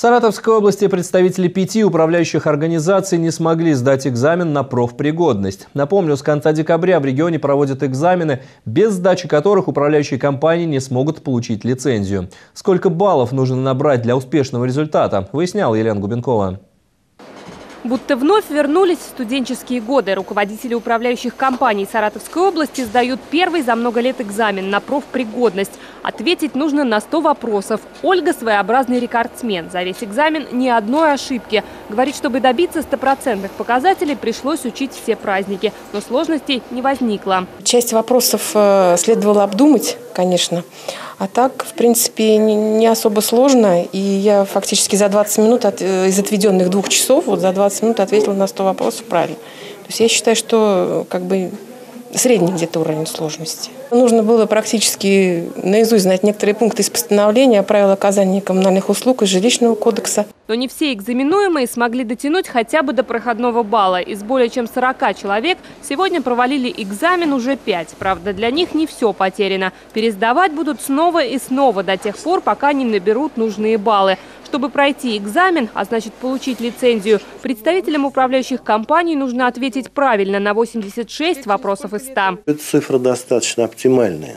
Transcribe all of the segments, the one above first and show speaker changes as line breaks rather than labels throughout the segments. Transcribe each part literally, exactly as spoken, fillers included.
Саратовской области представители пяти управляющих организаций не смогли сдать экзамен на профпригодность. Напомню, с конца декабря в регионе проводят экзамены, без сдачи которых управляющие компании не смогут получить лицензию. Сколько баллов нужно набрать для успешного результата, выясняла Елена Губенкова.
Будто вновь вернулись в студенческие годы. Руководители управляющих компаний Саратовской области сдают первый за много лет экзамен на профпригодность. Ответить нужно на сто вопросов. Ольга – своеобразный рекордсмен. За весь экзамен ни одной ошибки. Говорит, чтобы добиться стопроцентных показателей, пришлось учить все праздники. Но сложностей не возникло.
Часть вопросов следовало обдумать, конечно. А так, в принципе, не особо сложно. И я фактически за двадцать минут от, из отведенных двух часов, вот за двадцать минут ответила на сто вопросов правильно. То есть я считаю, что как бы средний где-то уровень сложности. Нужно было практически наизусть знать некоторые пункты из постановления, правила оказания коммунальных услуг и жилищного кодекса.
Но не все экзаменуемые смогли дотянуть хотя бы до проходного балла. Из более чем сорока человек сегодня провалили экзамен уже пять. Правда, для них не все потеряно. Пересдавать будут снова и снова до тех пор, пока не наберут нужные баллы. Чтобы пройти экзамен, а значит получить лицензию, представителям управляющих компаний нужно ответить правильно на восемьдесят шесть вопросов из ста.
Эта цифра достаточно оптимальная.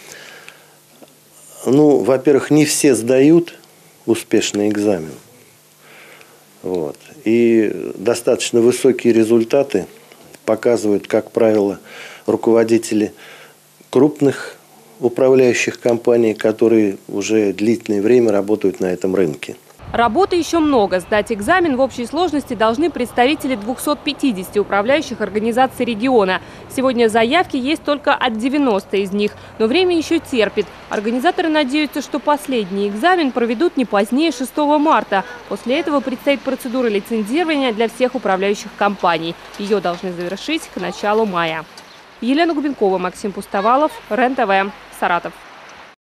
Ну, во-первых, не все сдают успешный экзамен. Вот. И достаточно высокие результаты показывают, как правило, руководители крупных управляющих компаний, которые уже длительное время работают на этом рынке.
Работы еще много. Сдать экзамен в общей сложности должны представители двухсот пятидесяти управляющих организаций региона. Сегодня заявки есть только от девяноста из них. Но время еще терпит. Организаторы надеются, что последний экзамен проведут не позднее шестого марта. После этого предстоит процедура лицензирования для всех управляющих компаний. Ее должны завершить к началу мая. Елена Губенкова, Максим Пустовалов, РЕН-ТВ, Саратов.